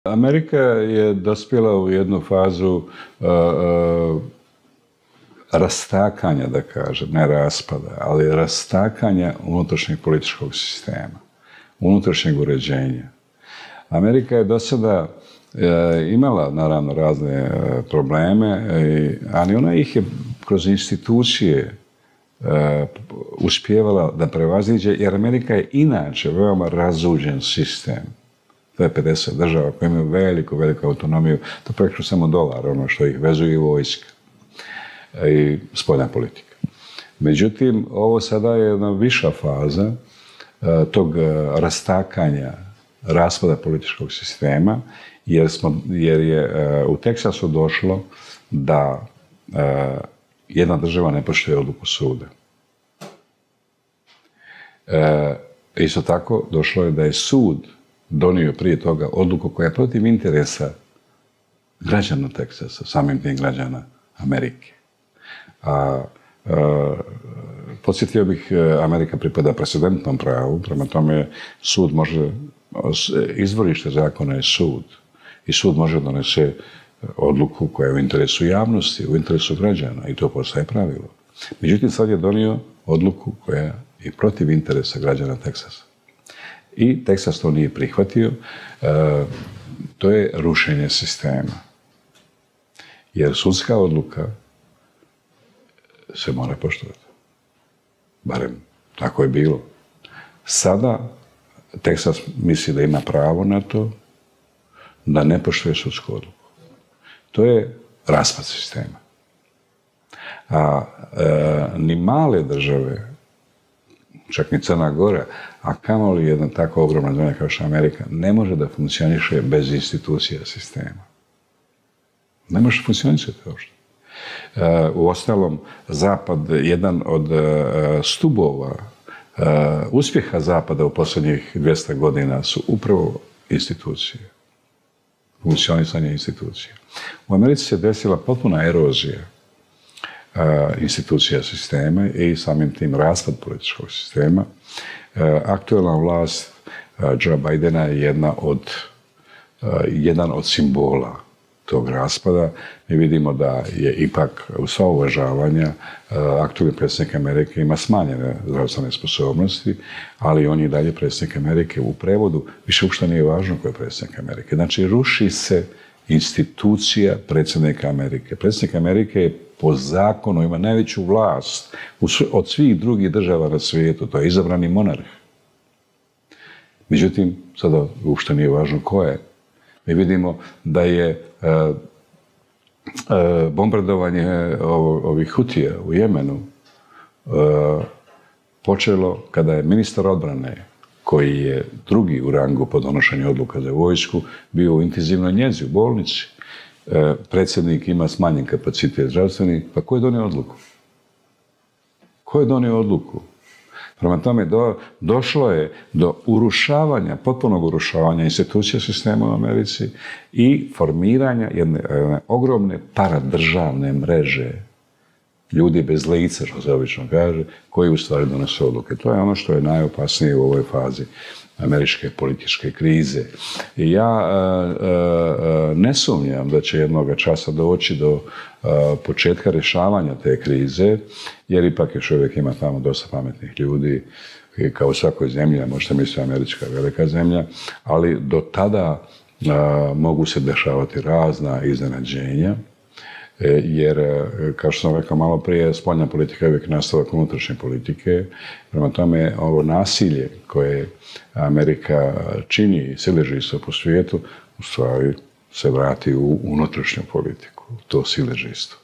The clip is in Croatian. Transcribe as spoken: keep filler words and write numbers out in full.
Amerika je dospjela u jednu fazu uh, uh, rastakanja, da kažem, ne raspada, ali rastakanja unutrašnjeg političkog sistema, unutrašnjeg uređenja. Amerika je do sada e, imala, naravno, razne e, probleme, e, ali ona ih je kroz institucije e, uspijevala da prevaziđe, jer Amerika je inače veoma razuđen sistem. To je pedeset država koje imaju veliku, veliku autonomiju. To preko samo dolar, ono što ih vezuje i vojska i spoljna politika. Međutim, ovo sada je jedna viša faza e, tog rastakanja, raspada političkog sistema, jer, smo, jer je e, u Teksasu došlo da e, jedna država ne poštuje odluku suda. E, isto tako došlo je da je sud donio prije toga odluku koja je protiv interesa građana Teksasa, samim tim građana Amerike. A, a podsjetio bih, Amerika pripada precedentnom pravu, prema tome sud može, izvorište zakona je sud i sud može donese odluku koja je u interesu javnosti, u interesu građana i to postaje pravilo. Međutim, sad je donio odluku koja je protiv interesa građana Teksasa. I Teksas to nije prihvatio, e, to je rušenje sistema. Jer sudska odluka se mora poštovati. Barem tako je bilo. Sada Teksas misli da ima pravo na to, da ne poštuje sudsku odluku. To je raspad sistema. A e, ni male države, čak ni Crna Gora, a kamoli jedna tako ogromna zemlja kao što je Amerika, ne može da funkcioniše bez institucija sistema. Ne može funkcionisati uopšte. U ostalom, Zapad, jedan od stubova uspjeha Zapada u posljednjih dvjesto godina su upravo institucije. Funkcionisanje institucija. U Americi se desila potpuna erozija institucija sistema i samim tim raspad političkog sistema. Aktualna vlast Joe Bidena je jedna od, jedan od simbola tog raspada. Mi vidimo da je ipak, u sva uvažavanja, aktualni predsjednik Amerike ima smanjene zdravstvene sposobnosti, ali on je dalje predsjednik Amerike. U prevodu više uopšte nije važno ko je predsjednik Amerike. Znači, ruši se institucija predsjednika Amerike. Predsjednik Amerike je po zakonu ima najveću vlast od svih drugih država na svijetu. To je izabrani monarh. Međutim, sada uopšte nije važno ko je. Mi vidimo da je e, e, bombardovanje ovih Hutija u Jemenu e, počelo kada je ministar odbrane, koji je drugi u rangu po donošenju odluka za vojsku, bio u intenzivnoj njezi u bolnici. E, predsjednik ima smanjen kapacitet zdravstveni, pa ko je donio odluku? Ko je donio odluku? Prema tome, do, došlo je do urušavanja, potpunog urušavanja institucija sistema u Americi i formiranja jedne, jedne ogromne paradržavne mreže ljudi bez lica, što se obično kaže, koji u stvari donose odluke. To je ono što je najopasnije u ovoj fazi američke političke krize. I ja a, a, ne sumnjam da će jednoga časa doći do a, početka rješavanja te krize, jer ipak još uvijek ima tamo dosta pametnih ljudi, i kao u svakoj zemlji, možete misliti američka velika zemlja, ali do tada a, mogu se dešavati razna iznenađenja, jer, kao što sam rekao malo prije, spoljna politika je uvijek nastavak unutrašnje politike. Prema tome, ovo nasilje koje Amerika čini i siledžijstvo po svijetu, u stvari se vrati u unutrašnju politiku, to siledžijstvo.